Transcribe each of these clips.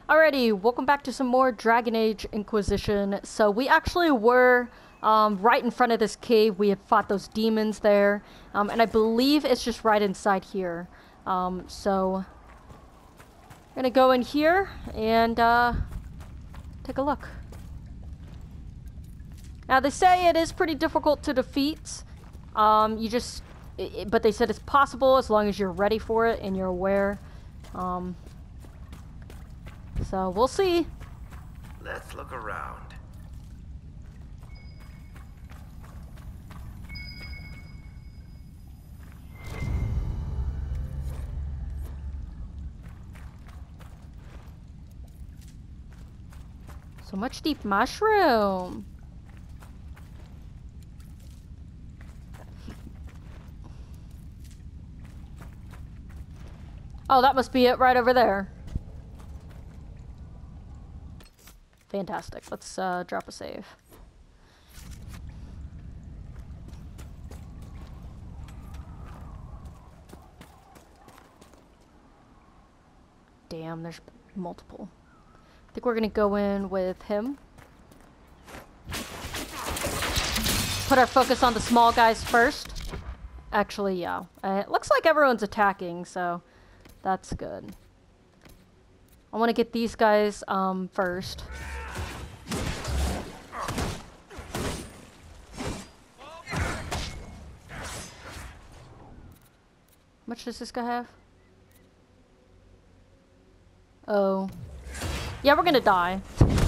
Alrighty, welcome back to some more Dragon Age Inquisition. So we actually were right in front of this cave. We had fought those demons there. And I believe it's just right inside here. So I'm gonna go in here and take a look. Now they say it is pretty difficult to defeat. But they said it's possible as long as you're ready for it and you're aware. So we'll see. Let's look around. So much deep mushroom. Oh, that must be it right over there. Fantastic. Let's drop a save. Damn, there's multiple. I think we're gonna go in with him. Put our focus on the small guys first. Actually, yeah. It looks like everyone's attacking, so that's good. I want to get these guys first. How much does this guy have? Oh. Yeah, we're gonna die.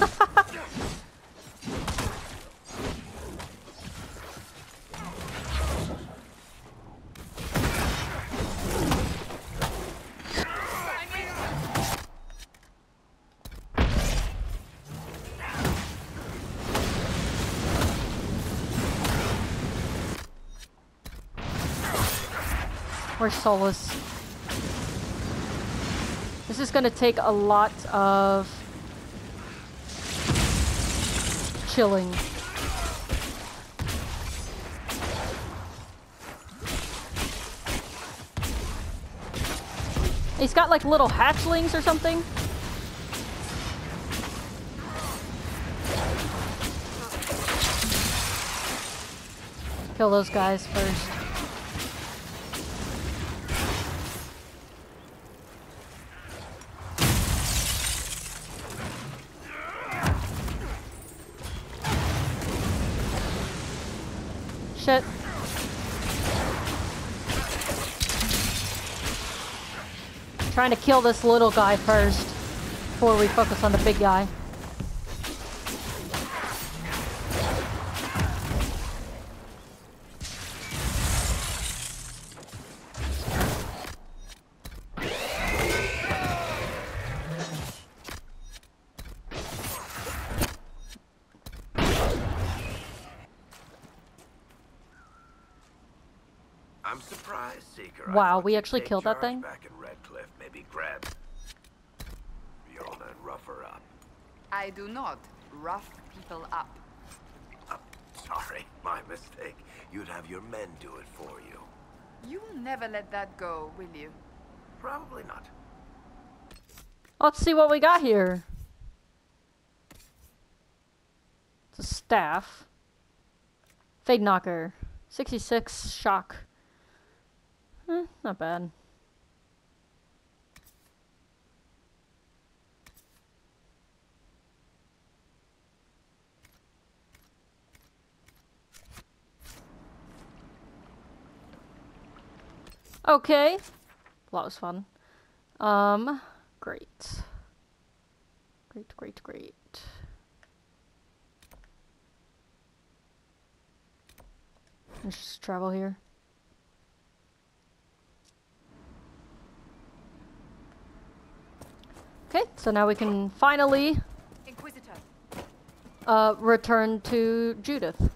Where's Solus? This is gonna take a lot of chilling. He's got like little hatchlings or something. Kill those guys first. Shit. Trying to kill this little guy first before we focus on the big guy. I'm surprised, Seeker. Wow, we actually killed that thing? Back in Redcliffe, maybe grab Fiona and rough her up. I do not rough people up. Sorry, my mistake. You'd have your men do it for you. You'll never let that go, will you? Probably not. Let's see what we got here. It's a staff. Fade knocker. 66 shock. Not bad. Okay. Well, that was fun. Great. Great. Let's just travel here. Okay, so now we can finally Inquisitor. return to Judith.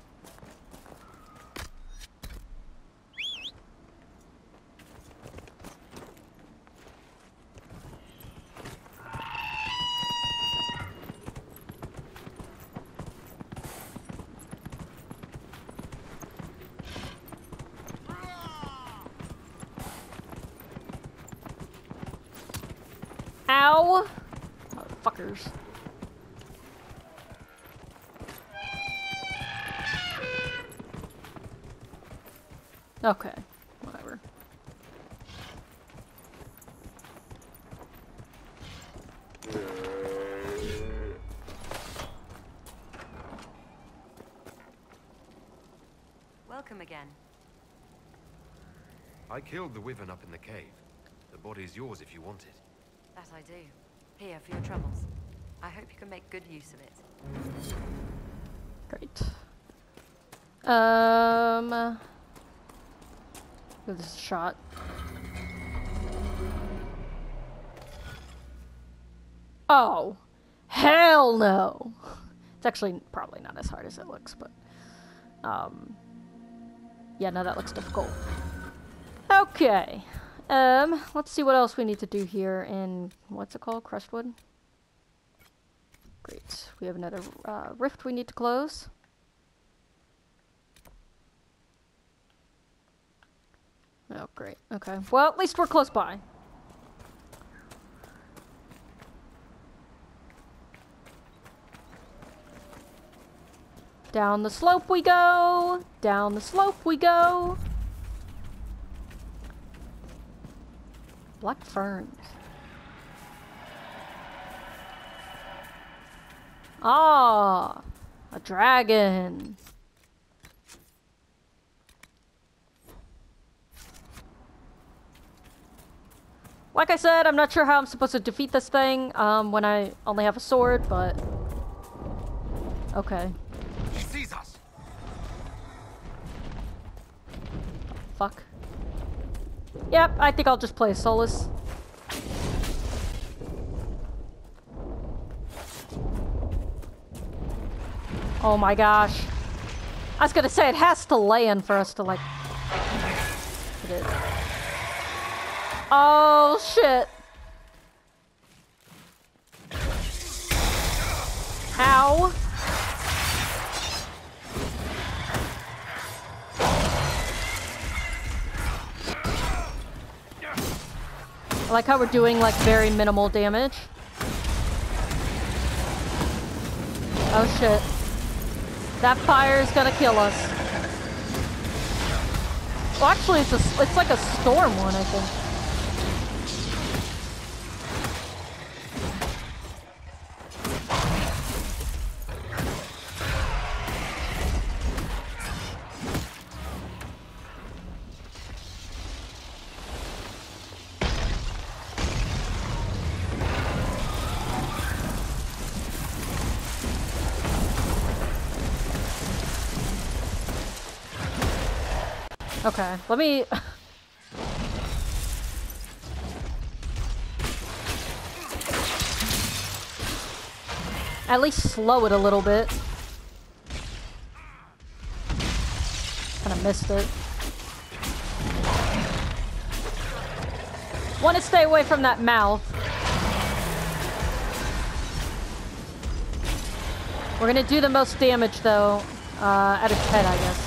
Ow! fuckers. Okay, whatever. Welcome again. I killed the wyvern up in the cave. The body's yours if you want it. That I do. Here for your troubles. I hope you can make good use of it. Great. Give this a shot. Oh, hell no! It's actually probably not as hard as it looks, but yeah, no, that looks difficult. Okay, let's see what else we need to do here in what's it called, Crestwood. Great, we have another rift we need to close. Oh, great. Okay. Well, at least we're close by. Down the slope we go. Down the slope we go. Black ferns. Ah, a dragon. Like I said, I'm not sure how I'm supposed to defeat this thing when I only have a sword, but... Okay. He sees us! Fuck. Yep, I think I'll just play Solus. Oh my gosh. I was gonna say, it has to land for us to, like... It is. Oh, shit. Ow. I like how we're doing, like, very minimal damage. Oh, shit. That fire is gonna kill us. Well, actually, it's like a storm one, I think. Okay, let me... At least slow it a little bit. Kinda missed it. Want to stay away from that mouth. We're gonna do the most damage though, at its head, I guess.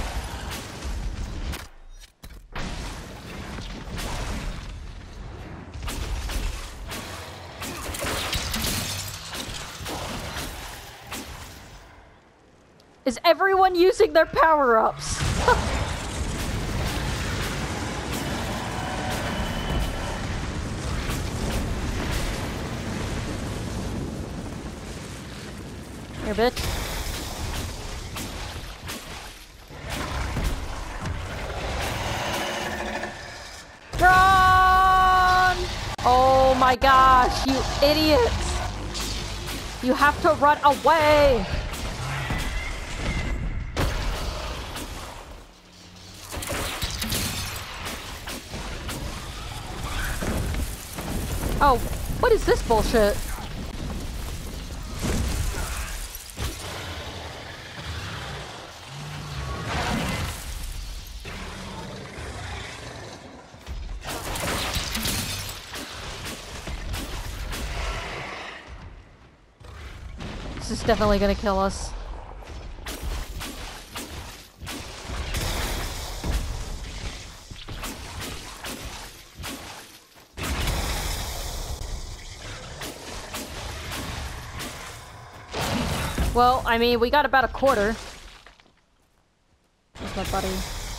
Is everyone using their power-ups? Here, bitch. Run! Oh my gosh, you idiots! You have to run away! Oh, what is this bullshit? This is definitely gonna kill us. Well, I mean, we got about a quarter. There's my buddy.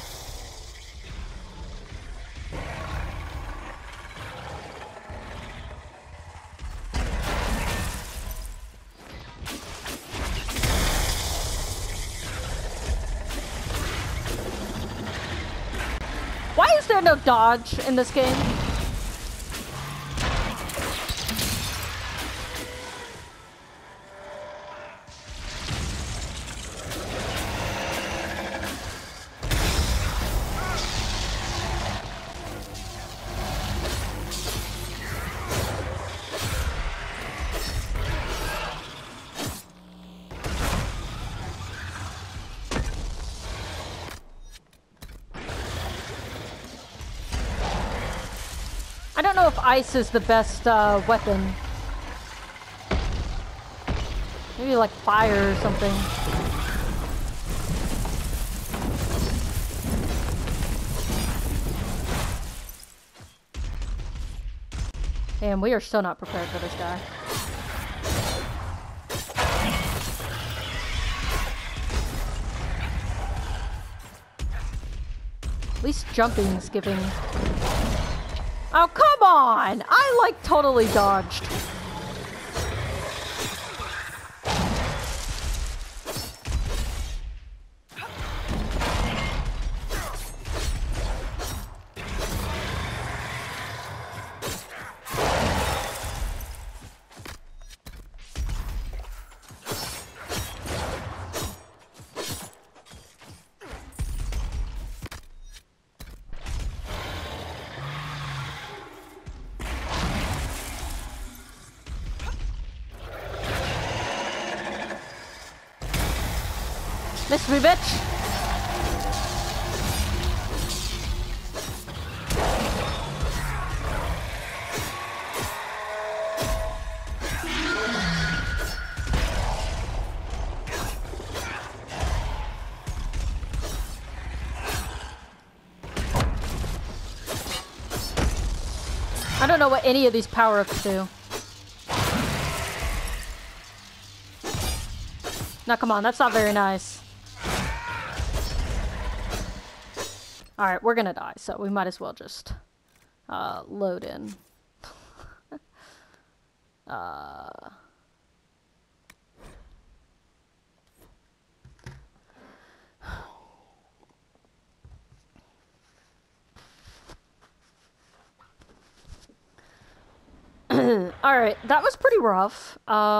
Why is there no dodge in this game? I don't know if ice is the best weapon. Maybe like fire or something. Damn, we are still not prepared for this guy. At least jumping's giving... Oh, come on! I, like, totally dodged. Miss me, bitch! I don't know what any of these power-ups do. Now, come on, that's not very nice. Alright, we're gonna die, so we might as well just load in. Alright, that was pretty rough.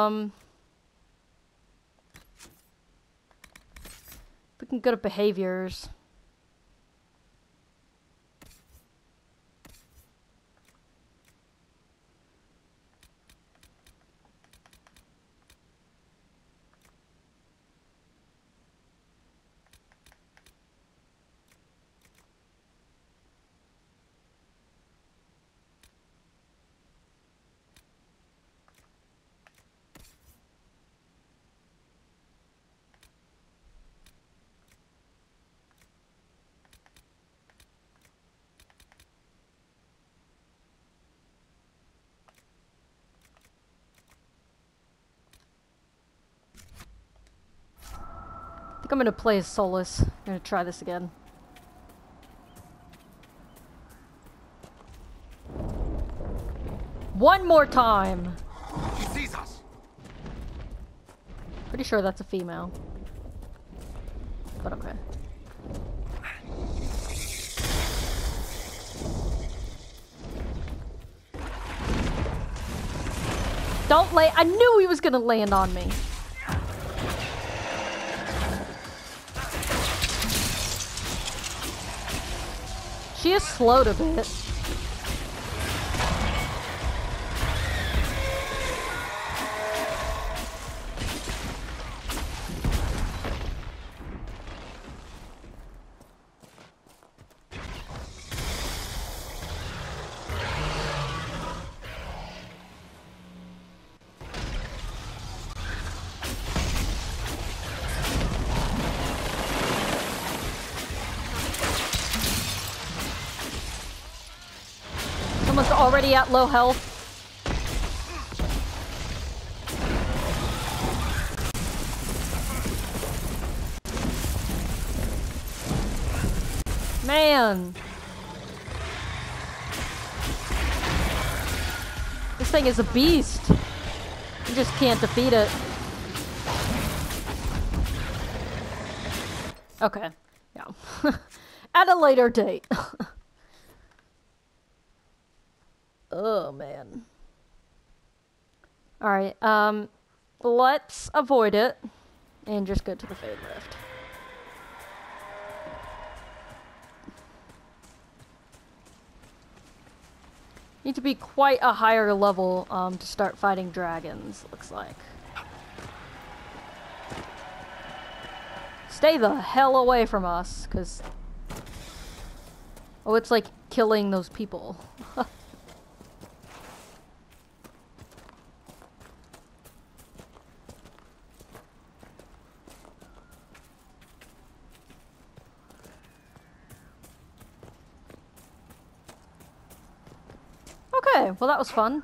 We can go to behaviors. I think I'm gonna play as Solus. I'm gonna try this again. One more time! He sees us! Pretty sure that's a female. But okay. Don't lay- I knew he was gonna land on me! She is slowed a bit. Someone's already at low health. Man! This thing is a beast. You just can't defeat it. Okay. Yeah. At a later date. Oh, man. Alright, let's avoid it and just go to the Fade Rift. Need to be quite a higher level to start fighting dragons, looks like. Stay the hell away from us, because... Oh, it's like killing those people. Okay, well that was fun.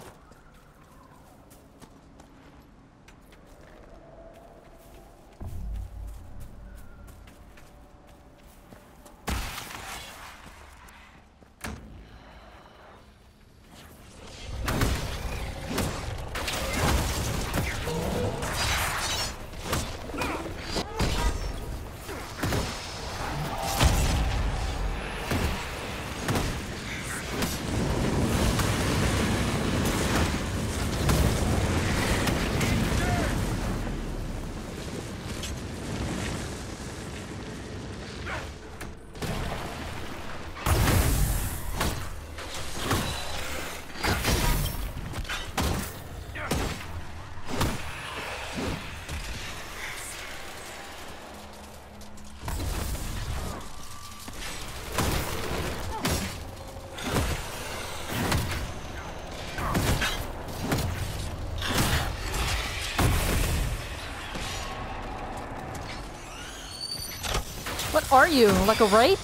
What are you, like a wraith?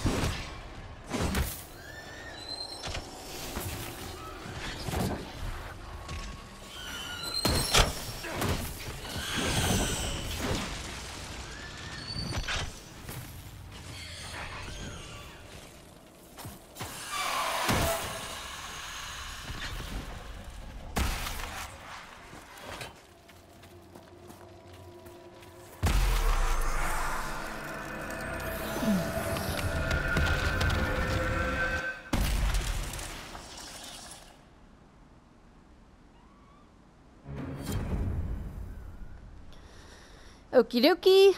Okie dokie.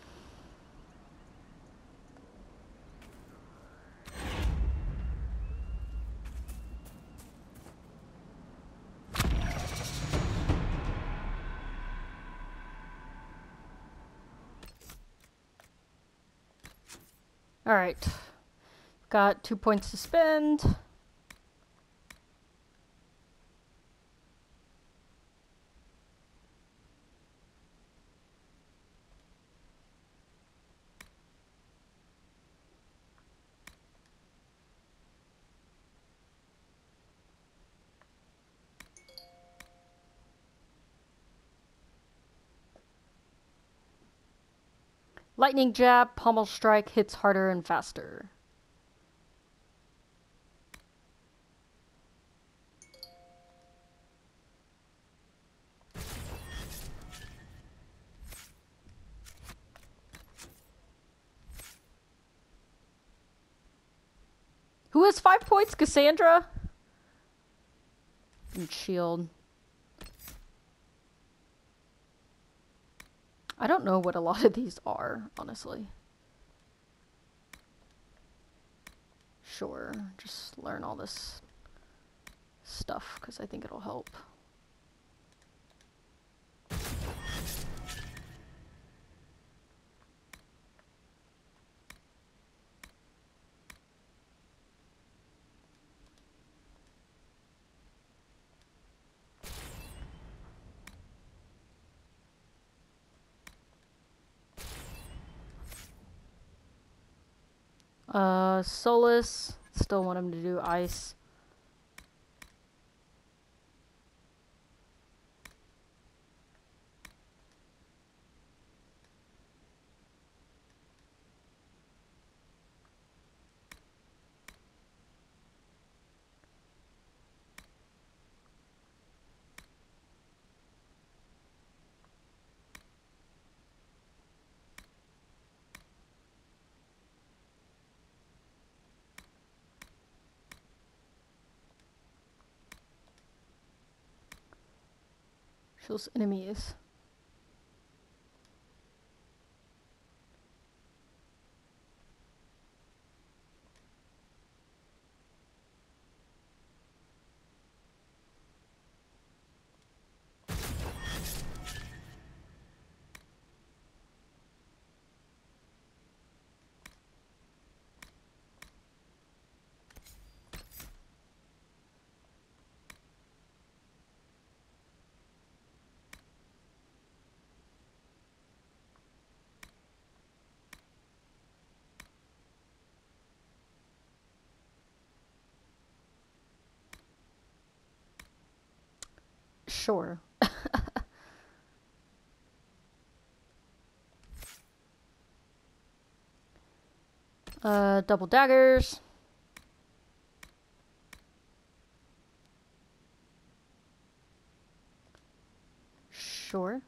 Alright. Got 2 points to spend. Lightning jab, pommel strike hits harder and faster. Who has 5 points? Cassandra? And shield. I don't know what a lot of these are, honestly. Sure, just learn all this stuff, because I think it'll help. Solus, still want him to do ice. Those enemies. Sure. Double daggers. Sure.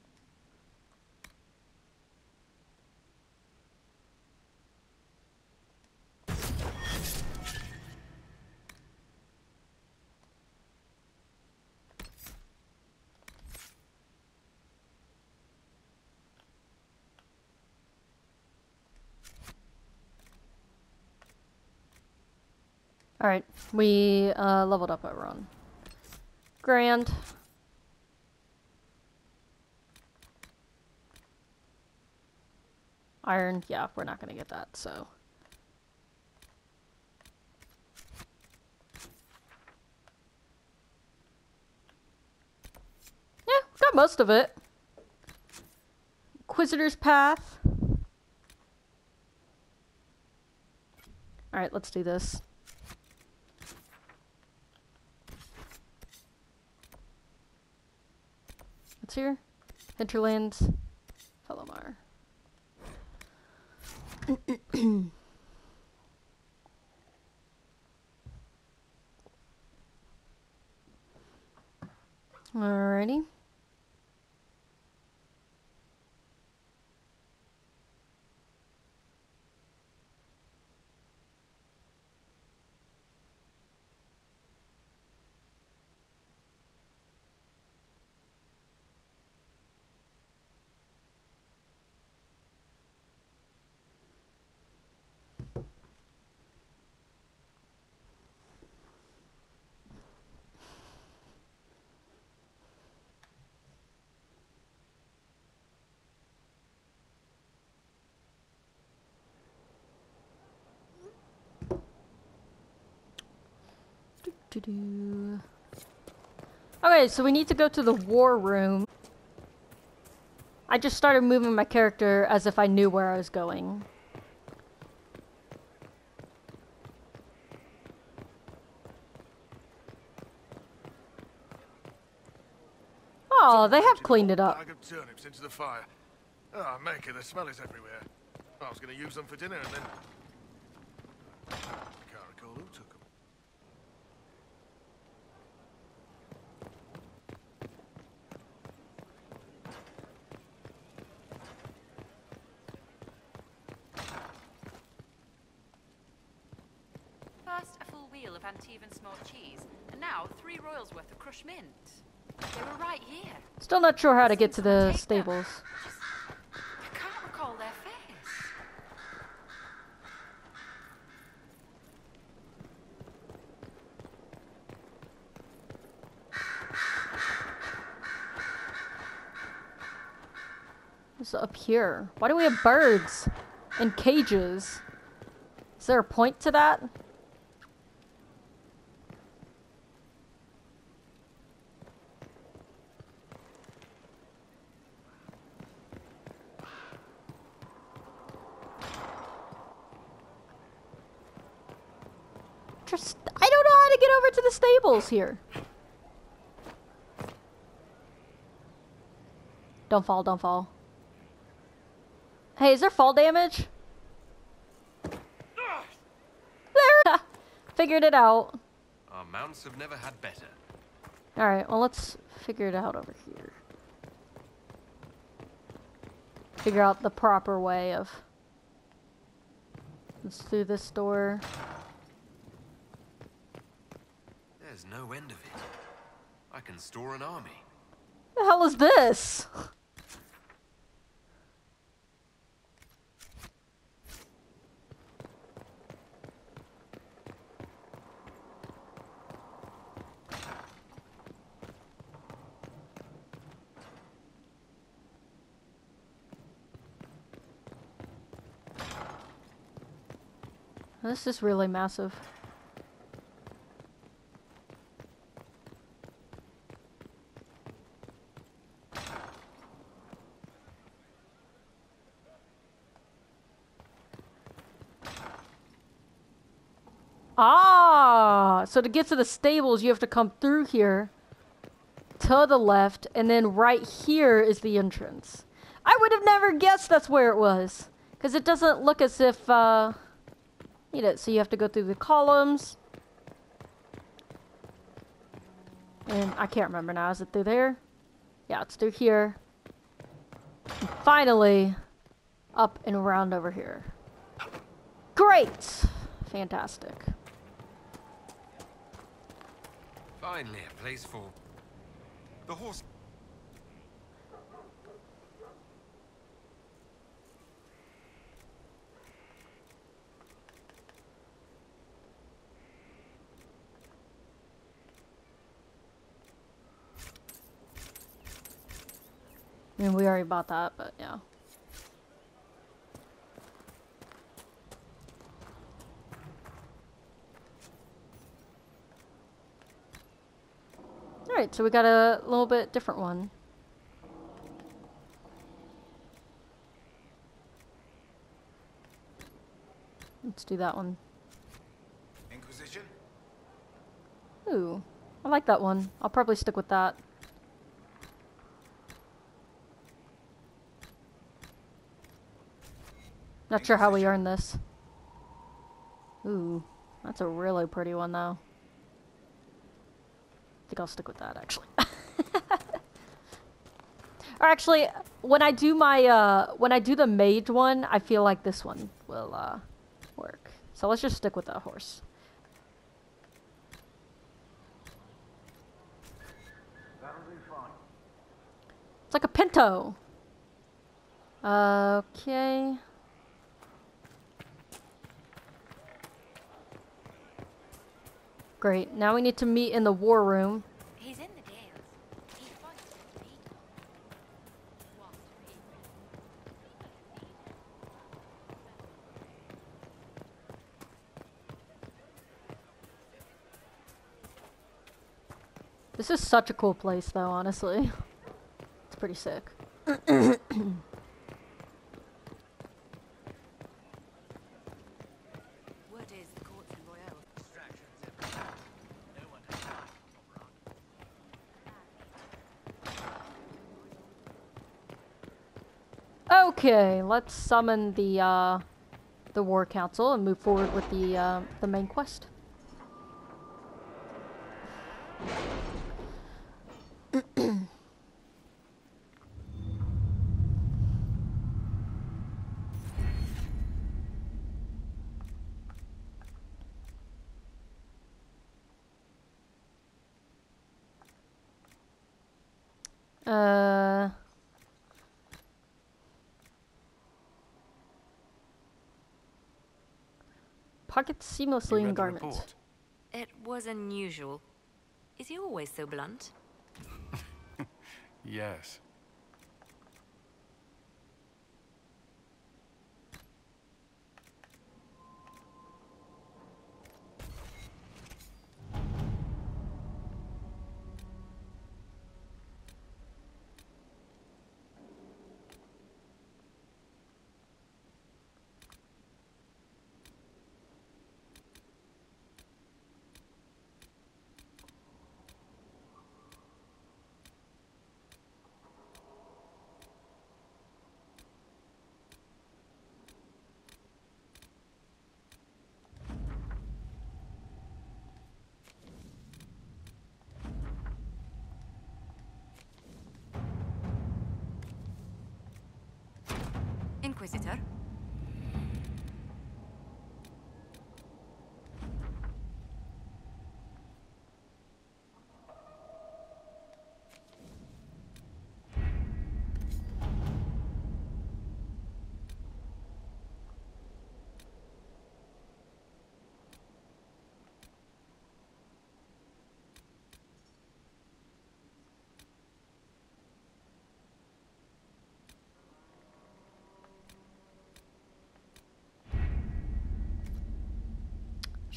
Alright, we leveled up everyone. Grand. Iron, yeah, we're not gonna get that, so. Yeah, got most of it. Inquisitor's Path. Alright, let's do this. What's here? Hinterlands. Felomar. Alrighty. Okay, so we need to go to the war room. I just started moving my character as if I knew where I was going. Oh, they have cleaned it up. Bag of turnips into the fire. Oh, Maker, the smell is everywhere. I was going to use them for dinner and then... I can't recall who took them. First, a full wheel of Antivan smoked cheese, and now 3 royals worth of crushed mint. They were right here. Still not sure how to get to the stables. I can't recall their face. What's up here? Why do we have birds in cages? Is there a point to that? I don't know how to get over to the stables here. Don't fall, don't fall. Hey, is there fall damage? There! Figured it out. Our mounts have never had better. Alright, well let's figure it out over here. Figure out the proper way of... Let's through this door. There's no end of it. I can store an army. The hell is this? This is really massive. Ah, so to get to the stables, you have to come through here to the left, and then right here is the entrance. I would have never guessed that's where it was, because it doesn't look as if, need it. So you have to go through the columns. And I can't remember now. Is it through there? Yeah, it's through here. And finally, up and around over here. Great! Fantastic. Finally, a place for the horse. I mean, we already bought that, but yeah. Alright, so we got a little bit different one. Let's do that one. Inquisition? Ooh, I like that one. I'll probably stick with that. Not sure how we earn this. Ooh, that's a really pretty one though. I think I'll stick with that actually. Or actually, when I do my when I do the mage one, I feel like this one will work. So let's just stick with that horse. It's like a pinto. Okay. Great. Now we need to meet in the war room. He's in the Dales. He fights with the Beagle. This is such a cool place though, honestly. It's pretty sick. Word is the courts in Royale. Okay, let's summon the war council and move forward with the main quest. Pocket seamlessly in garments. It was unusual. Is he always so blunt? Yes.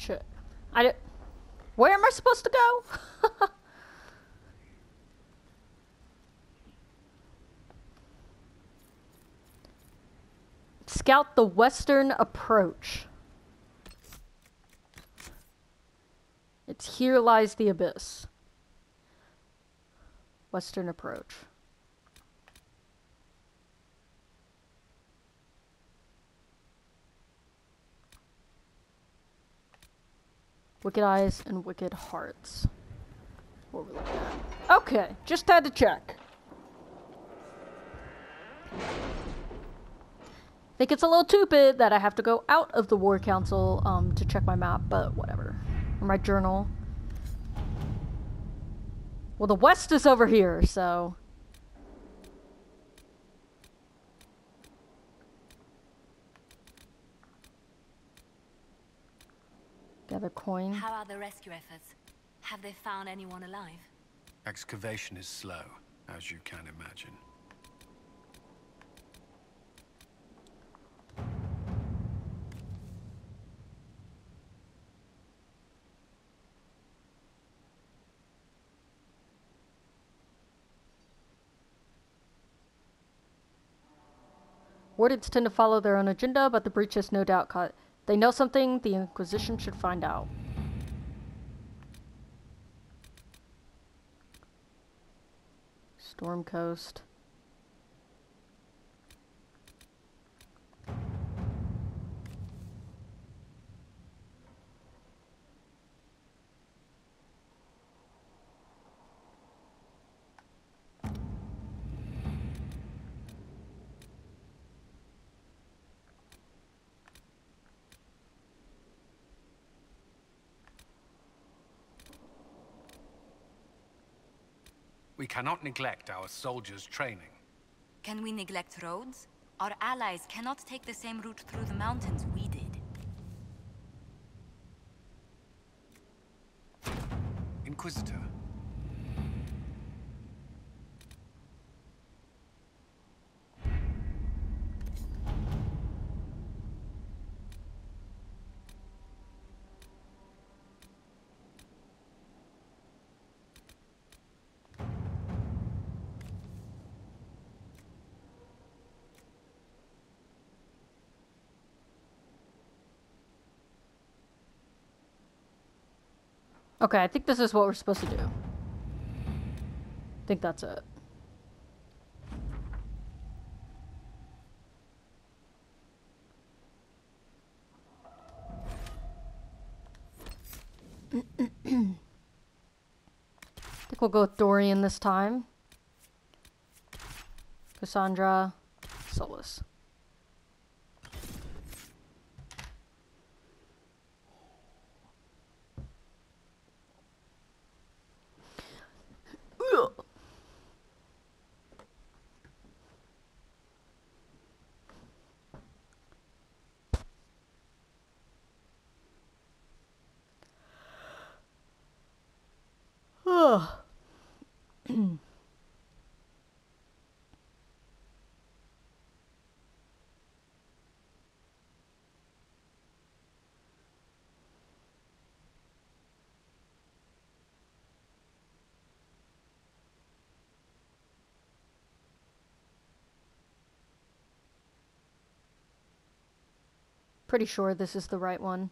Shit. Where am I supposed to go? Scout the western approach. It's here lies the abyss. Western approach. Wicked eyes and wicked hearts. What we're looking at. Okay, just had to check. Think it's a little stupid that I have to go out of the War Council to check my map, but whatever. Or my journal. Well, the west is over here, so... Gather coin. How are the rescue efforts? Have they found anyone alive? Excavation is slow, as you can imagine. Wardens tend to follow their own agenda, but the breach has no doubt caught. They know something the Inquisition should find out. Storm Coast. We cannot neglect our soldiers' training. Can we neglect roads? Our allies cannot take the same route through the mountains we did. Inquisitor. Okay, I think this is what we're supposed to do. I think that's it. I think we'll go with Dorian this time. Cassandra, Solus. Pretty sure this is the right one.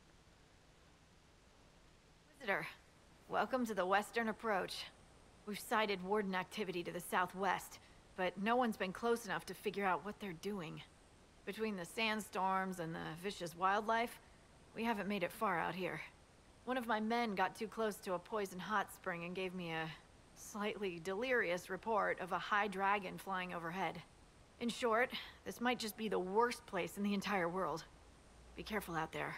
Visitor, welcome to the Western Approach. We've sighted Warden activity to the southwest, but no one's been close enough to figure out what they're doing. Between the sandstorms and the vicious wildlife, we haven't made it far out here. One of my men got too close to a poison hot spring and gave me a slightly delirious report of a high dragon flying overhead. In short, this might just be the worst place in the entire world. Be careful out there.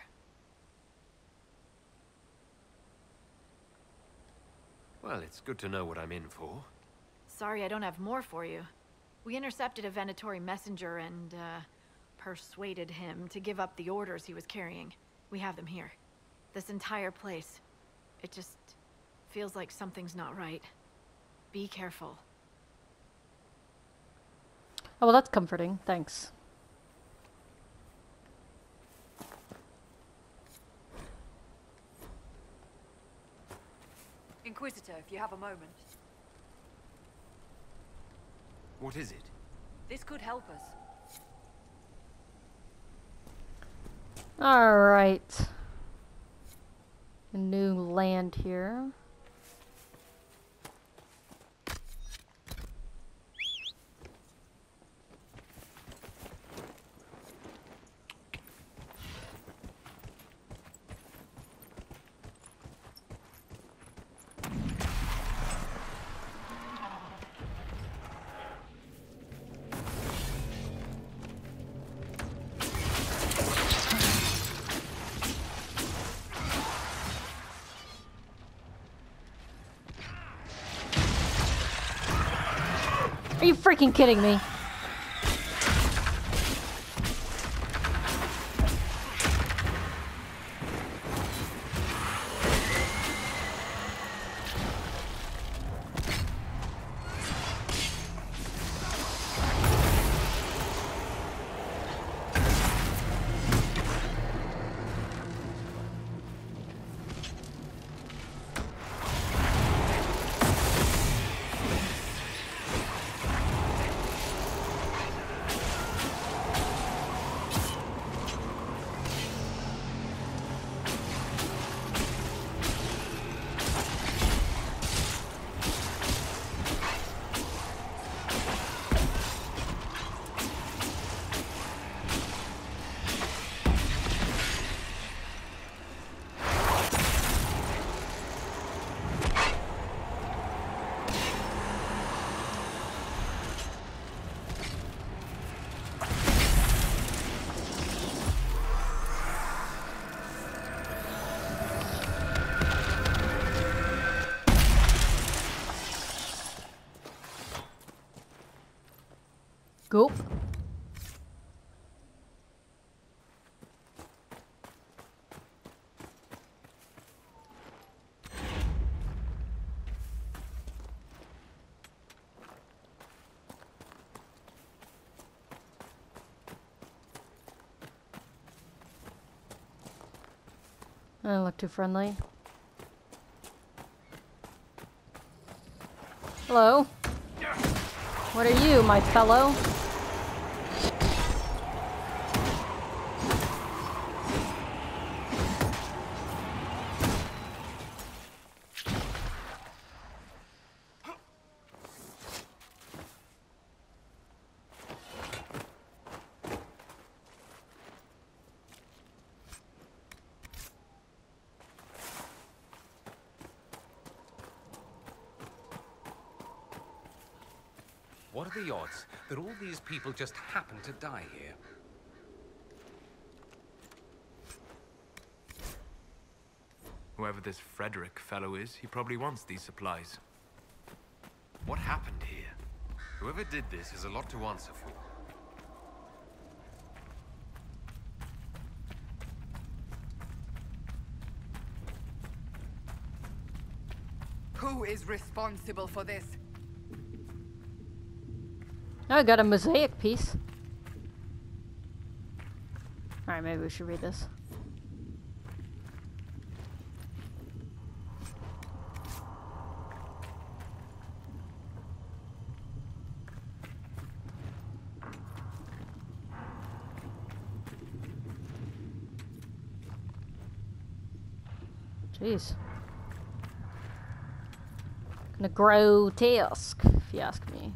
Well, it's good to know what I'm in for. Sorry I don't have more for you. We intercepted a Venatori messenger and, persuaded him to give up the orders he was carrying. We have them here. This entire place. It just feels like something's not right. Be careful. Oh, well, that's comforting. Thanks. Inquisitor, if you have a moment. What is it? This could help us. Alright. A new land here. Are you freaking kidding me? Go. I don't look too friendly. Hello? What are you, my fellow? What are the odds that all these people just happen to die here? Whoever this Frederick fellow is, he probably wants these supplies. What happened here? Whoever did this has a lot to answer for. Who is responsible for this? I got a mosaic piece. Alright, maybe we should read this. Jeez. Kinda grotesque, if you ask me.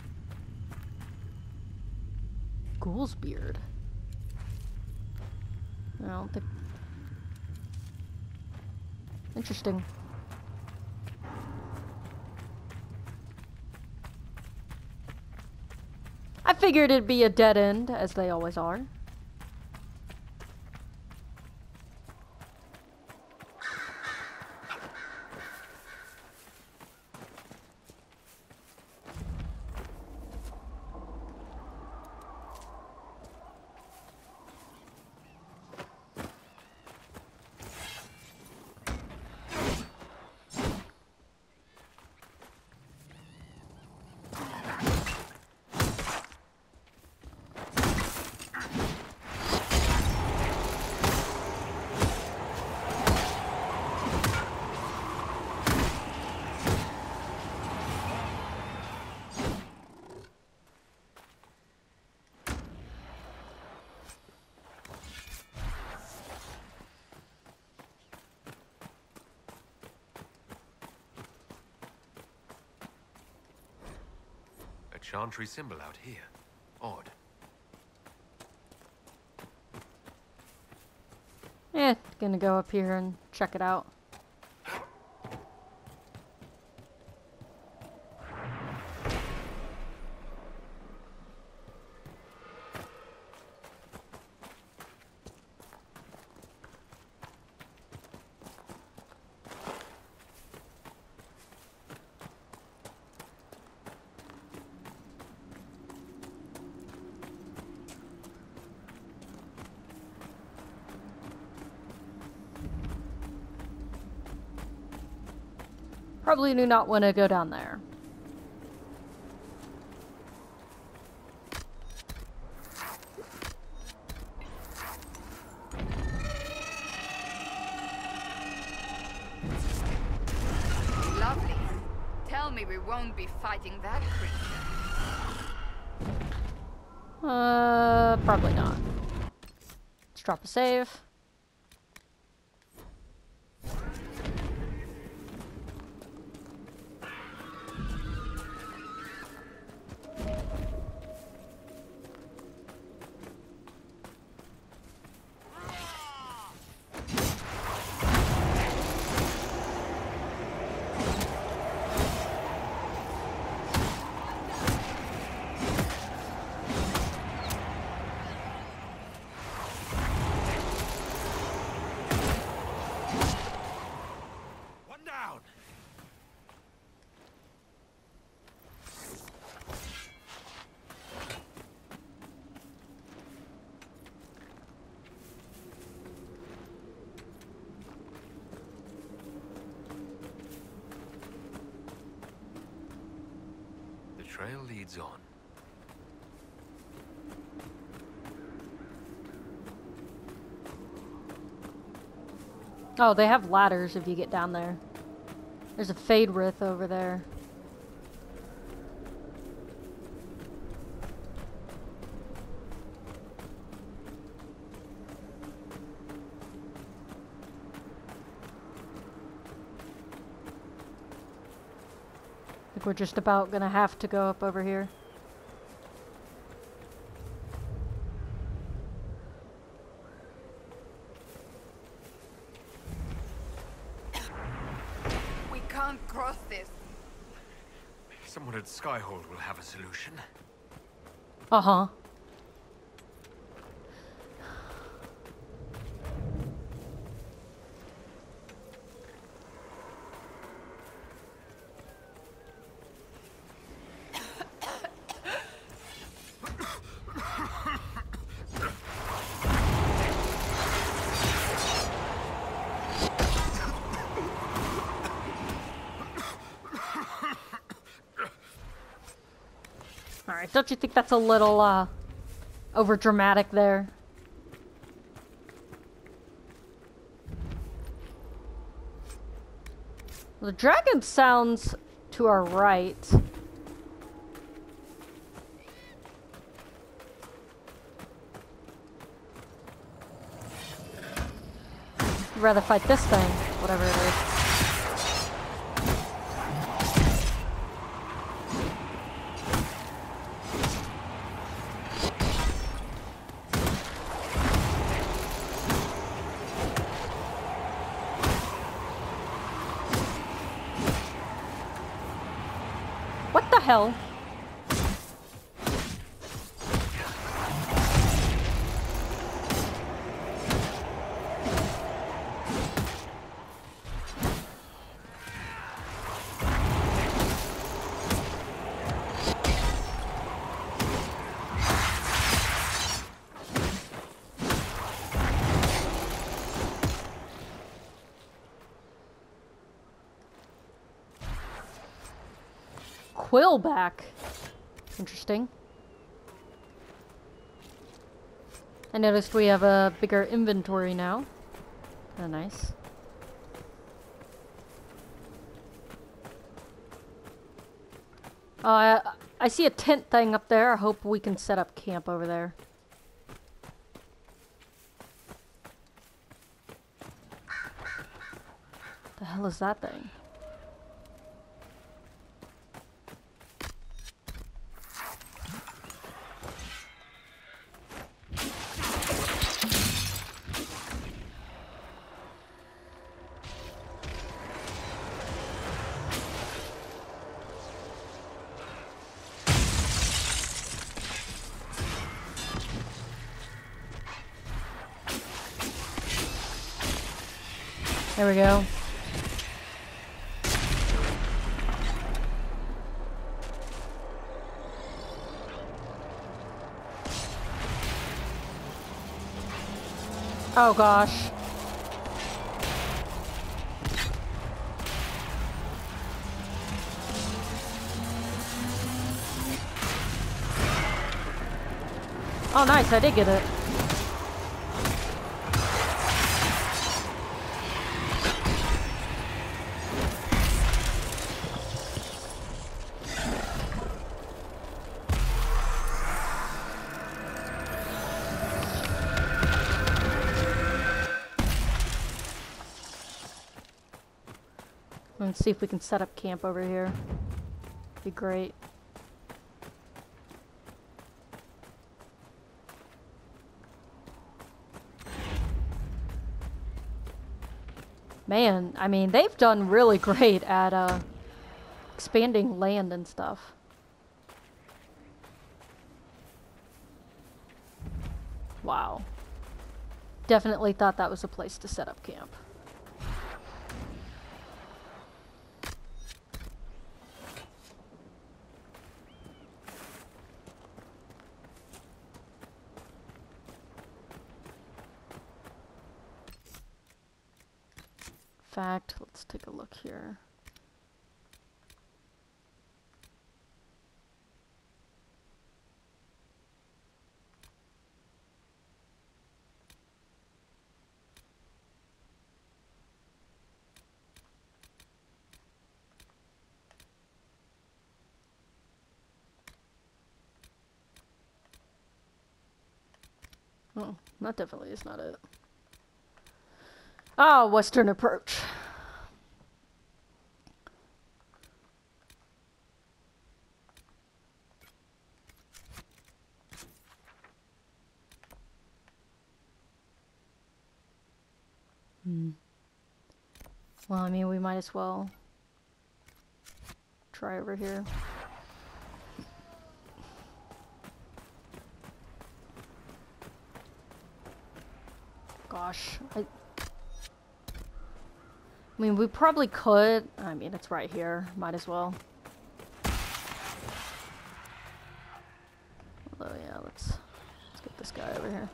Ghoul's beard. I don't think. Interesting. I figured it'd be a dead end, as they always are. Chantry symbol out here. Odd. Gonna go up here and check it out. Probably do not want to go down there. Lovely. Tell me we won't be fighting that creature. Probably not. Let's drop a save. The trail leads on. Oh, they have ladders if you get down there. There's a Faedrith over there. I think we're just about gonna have to go up over here. We can't cross this. Someone at Skyhold will have a solution. Uh-huh. Alright, don't you think that's a little, over dramatic there? The dragon sounds to our right. I'd rather fight this thing, whatever it is. What the hell? Quillback. Interesting. I noticed we have a bigger inventory now. Kinda nice. I see a tent thing up there. I hope we can set up camp over there. The hell is that thing? There we go. Oh gosh. Oh nice, I did get it. Let's see if we can set up camp over here. Be great. Man, I mean, they've done really great at expanding land and stuff. Wow. Definitely thought that was a place to set up camp. Fact, let's take a look here. Oh, that definitely is not it. Ah, Western approach. Well, I mean, we might as well try over here. Gosh, I mean, we probably could. I mean, it's right here. Might as well. Although, yeah, let's get this guy over here.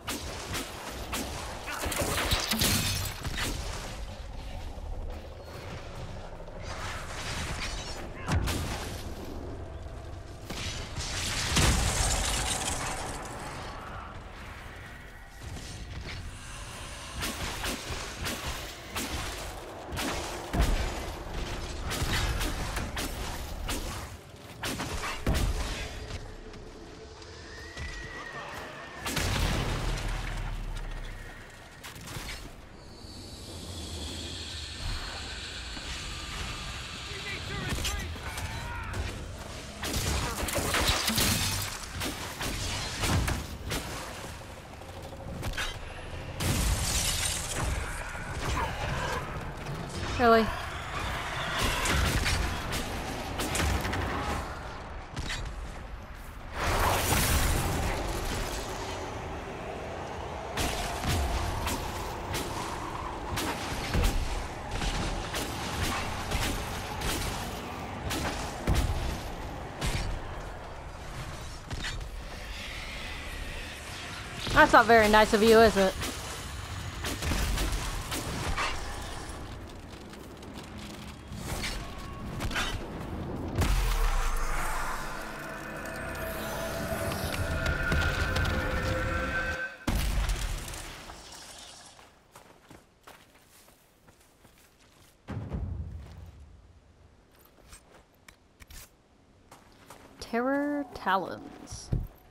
Really? That's not very nice of you, is it? Terror Talons.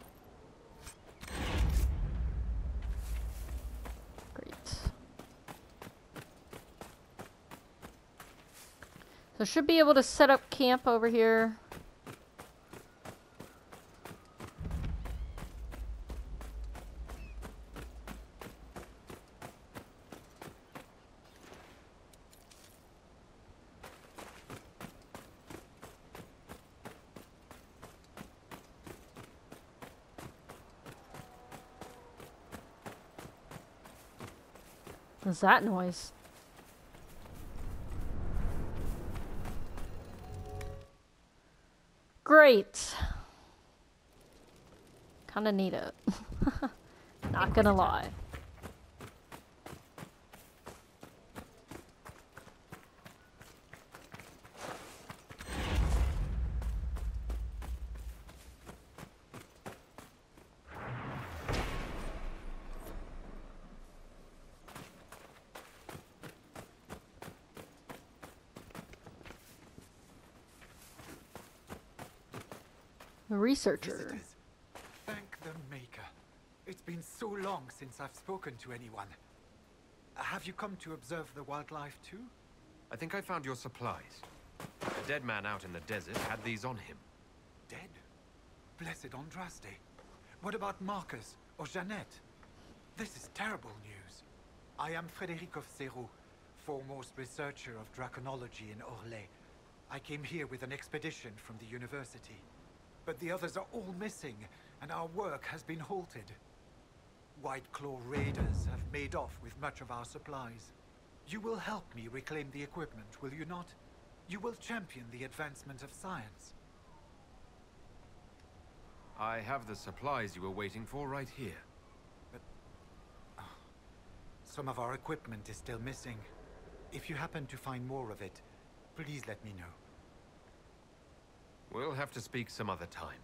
Great. So should be able to set up camp over here. What's that noise? great. Kinda need it. Not gonna lie. A researcher. Visitors, thank the Maker. It's been so long since I've spoken to anyone. Have you come to observe the wildlife too? I think I found your supplies. A dead man out in the desert had these on him. Dead? Blessed Andraste. What about Marcus or Jeannette? This is terrible news. I am Frédéric of Serrault, foremost researcher of draconology in Orlais. I came here with an expedition from the university. But the others are all missing, and our work has been halted. White Claw raiders have made off with much of our supplies. You will help me reclaim the equipment, will you not? You will champion the advancement of science. I have the supplies you were waiting for right here. But... some of our equipment is still missing. If you happen to find more of it, please let me know. We'll have to speak some other time.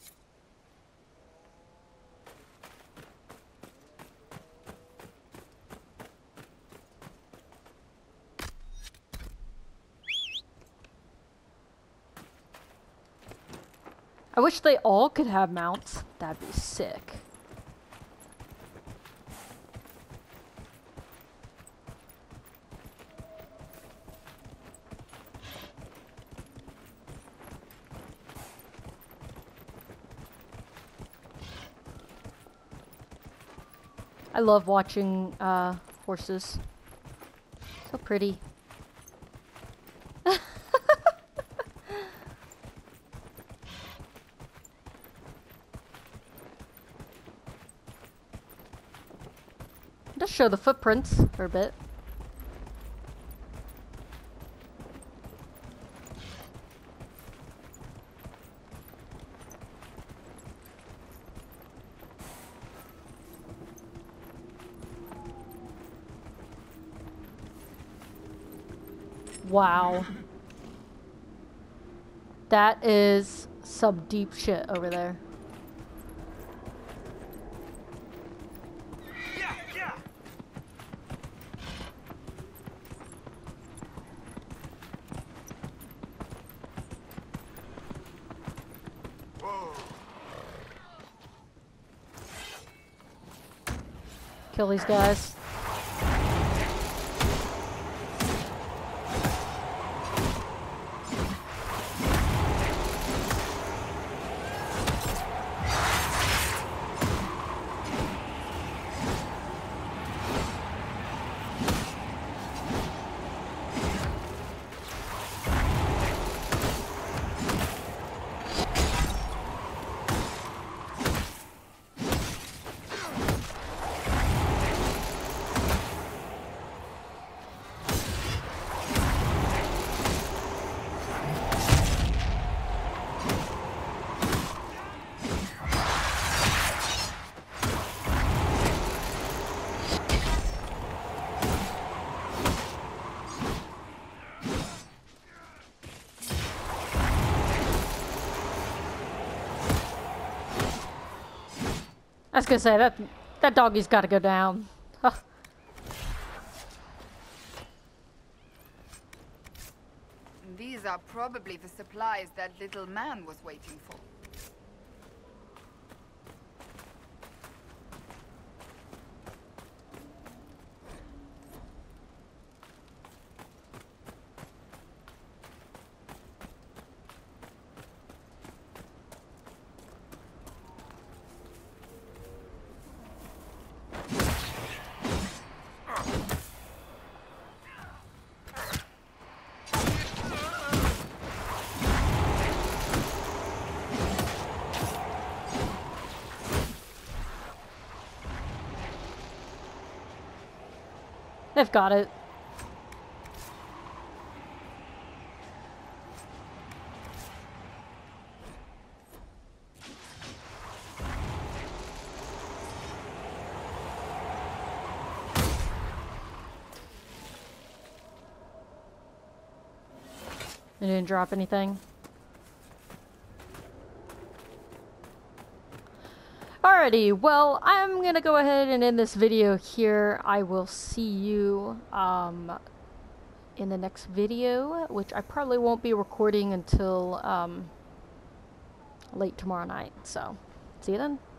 I wish they all could have mounts. That'd be sick. I love watching horses. So pretty. Just show the footprints for a bit. Wow. That is some deep shit over there. Kill these guys. I was gonna say that doggy's gotta go down. Huh. These are probably the supplies that little man was waiting for. They've got it. It didn't drop anything. Alrighty, well, I'm gonna go ahead and end this video here. I will see you in the next video, which I probably won't be recording until late tomorrow night. So, see you then.